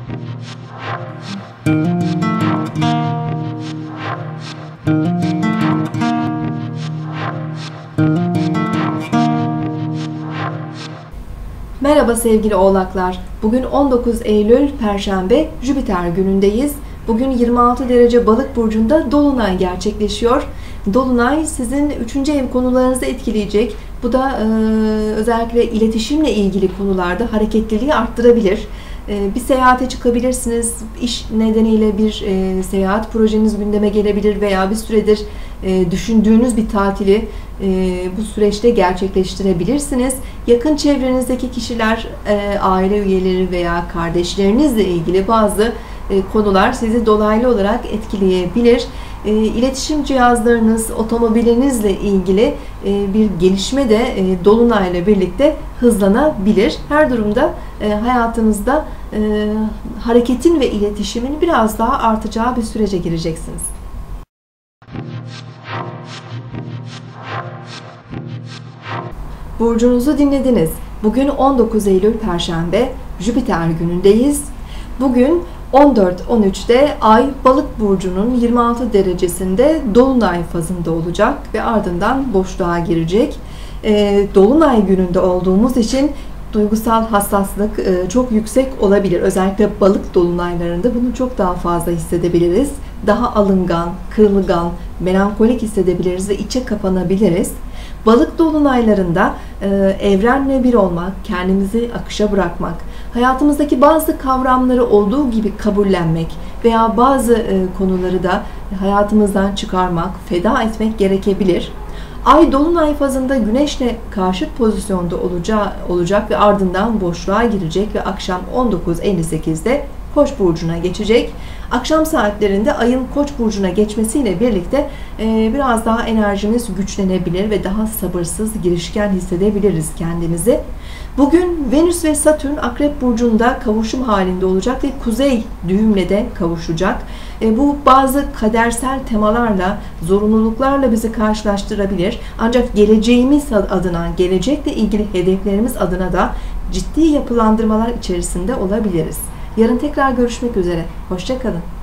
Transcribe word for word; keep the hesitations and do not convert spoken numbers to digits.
Merhaba sevgili oğlaklar. Bugün on dokuz Eylül Perşembe Jüpiter günündeyiz. Bugün yirmi altı derece Balık burcunda dolunay gerçekleşiyor. Dolunay sizin üçüncü ev konularınızı etkileyecek. Bu da e, özellikle iletişimle ilgili konularda hareketliliği arttırabilir. E, bir seyahate çıkabilirsiniz. İş nedeniyle bir e, seyahat projeniz gündeme gelebilir veya bir süredir e, düşündüğünüz bir tatili e, bu süreçte gerçekleştirebilirsiniz. Yakın çevrenizdeki kişiler, e, aile üyeleri veya kardeşlerinizle ilgili bazı e, konular sizi dolaylı olarak etkileyebilir. E, iletişim cihazlarınız, otomobilinizle ilgili e, bir gelişme de e, dolunayla birlikte hızlanabilir. Her durumda e, hayatınızda e, hareketin ve iletişimin biraz daha artacağı bir sürece gireceksiniz. Burcunuzu dinlediniz. Bugün on dokuz Eylül Perşembe Jüpiter günündeyiz. Bugün on dört on üçte Ay Balık burcunun yirmi altı derecesinde dolunay fazında olacak ve ardından boşluğa girecek. E, dolunay gününde olduğumuz için duygusal hassaslık e, çok yüksek olabilir. Özellikle balık dolunaylarında bunu çok daha fazla hissedebiliriz. Daha alıngan, kırılgan, melankolik hissedebiliriz ve içe kapanabiliriz. Balık dolunaylarında e, evrenle bir olmak, kendimizi akışa bırakmak, hayatımızdaki bazı kavramları olduğu gibi kabullenmek veya bazı e, konuları da hayatımızdan çıkarmak, feda etmek gerekebilir. Ay dolunay fazında Güneş'le karşıt pozisyonda olacağı, olacak ve ardından boşluğa girecek ve akşam on dokuz elli sekizde Koç burcuna geçecek. Akşam saatlerinde Ay'ın Koç burcuna geçmesiyle birlikte e, biraz daha enerjimiz güçlenebilir ve daha sabırsız, girişken hissedebiliriz kendimizi. Bugün Venüs ve Satürn Akrep burcunda kavuşum halinde olacak ve Kuzey düğümle de kavuşacak. E, bu bazı kadersel temalarla, zorunluluklarla bizi karşılaştırabilir. Ancak geleceğimiz adına, gelecekle ilgili hedeflerimiz adına da ciddi yapılandırmalar içerisinde olabiliriz. Yarın tekrar görüşmek üzere. Hoşça kalın.